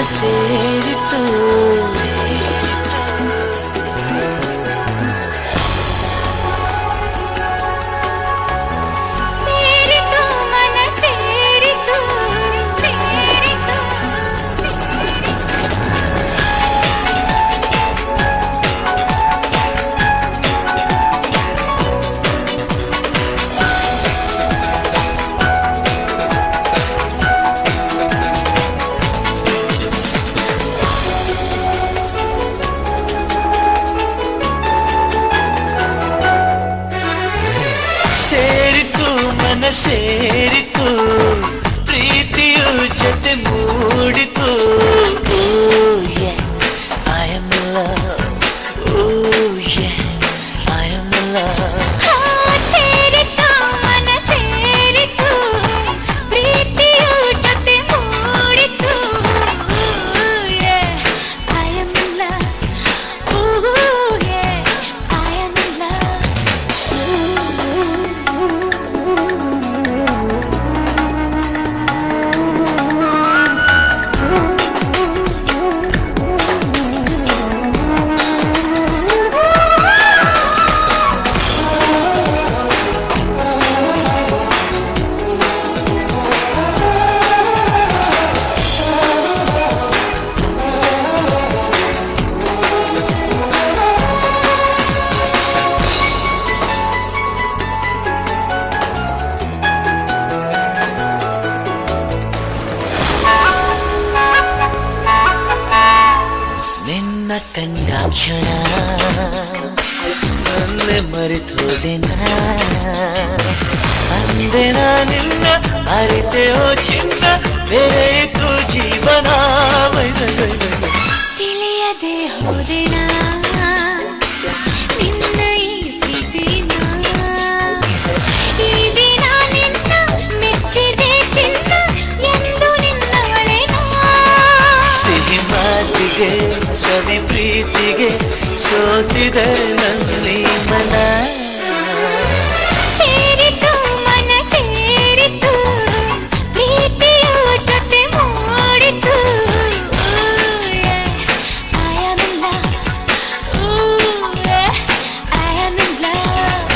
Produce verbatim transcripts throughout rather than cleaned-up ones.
ಸೇರಿತು ಸೇರಿತು ಪ್ರೀತಿಯು ಜೊತೆ ಮೂಡಿತು Oh yeah, I am in love. Oh yeah, I am in love. ಸೇರಿತು ಮನ ಸೇರಿತು ಪ್ರೀತಿಯು ಜೊತೆ ಮೂಡಿತು Oh yeah, I am in love. Oh yeah, I am in love. ಕಂಡಾಕ್ಷಣ ನನ್ನೆ ಮರೆತೋದೆನ ಅಂದೆನ ನಿನ್ನ ಅರಿತೆಯೋ ಚಿನ್ನ ಬೇರೆಯಿತು ಜೀವನ ತಿಳಿಯದೆ ಹೋದೆನ ನಿನ್ನ ಈ ಪ್ರೀತಿನ ಈ ದಿನ ನಿನ್ನ ಮೆಚ್ಚಿದೆ ಚಿನ್ನ ಎಂದು ನಿನ್ನವಳೆನ ಸಿಹಿ ಮಾತಿಗೆ ಸವಿ ಪ್ರೀತಿಗೆ ಸೋತಿದೆ ನನ್ನಿ ಮನ ಸೇರಿತು ಮನ ಸೇರಿತು ಪ್ರೀತಿಯು ಜೊತೆ ಮೂಡಿತು Oh yeah, I am in love. Oh yeah, I am in love.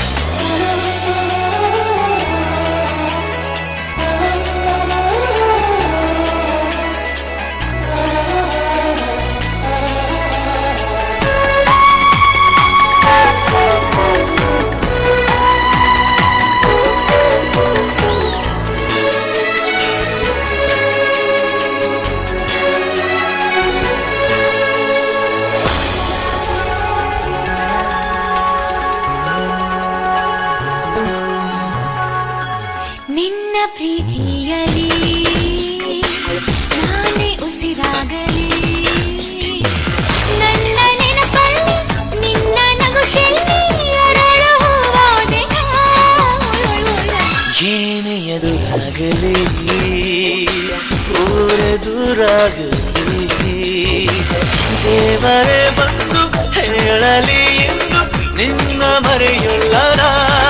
ನಿನ್ನ ಪ್ರೀತಿಯಲಿ ನಾನೇ ಉಸಿರಾಗಲಿ ನನ್ನ ನೆನಪಲ್ಲಿ ನಿನ್ನ ನಗು ಚೆಲ್ಲಿ ಅರಳು ಹೋದೆನ ಏನೇ ಎದುರಾಗಲಿ ಊರ ದೂರಾಗಲಿ ದೇವರೇ ಬಂದು ಹೇಳಲಿ ಎಂದು ನಿನ್ನ ಮರೆಯುಳ್ಳರ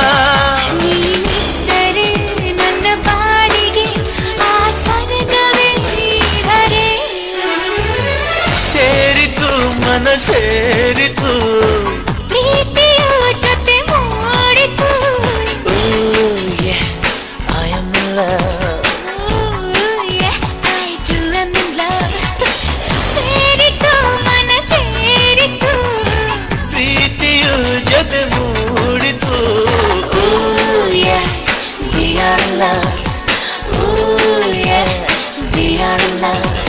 ಮನ ಸೇರಿತು ಪ್ರೀತಿಯು ಜೊತೆ ಮೂಡಿತು Oh yeah, I am in love. Oh yeah, I too am in love. ಸೇರಿತು ಮನ ಸೇರಿತು ಪ್ರೀತಿಯು ಜೊತೆ ಮೂಡಿತು Oh yeah, we are in love. Oh yeah, we are in love.